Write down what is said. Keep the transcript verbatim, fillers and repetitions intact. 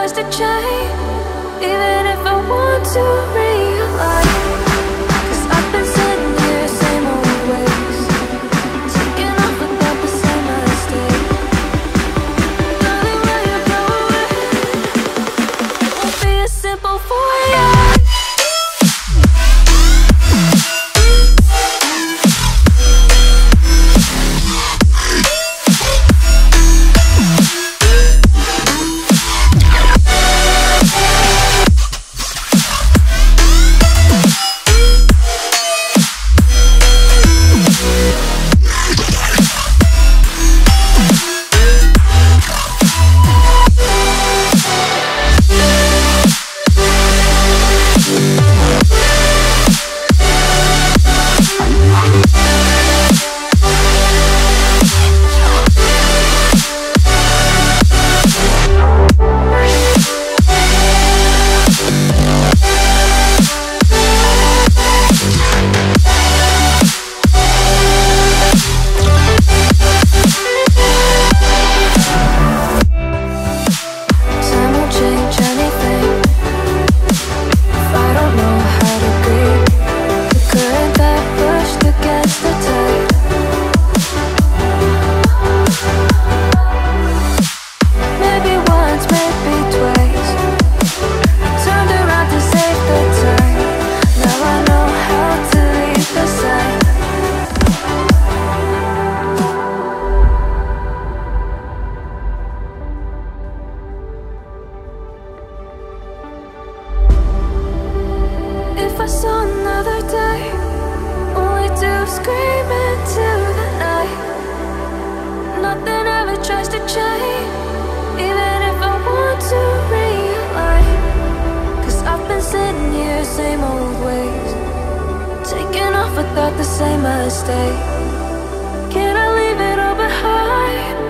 tries to change, even if I want to realize. Cause I've been sitting here, same old ways, taking off without the same mistake. Darling, will you go away? It won't be as simple for you. If I saw another day, only to scream into the night. Nothing ever tries to change, even if I want to realize. Cause I've been sitting here, same old ways, taking off without the same mistake. Can I leave it all behind?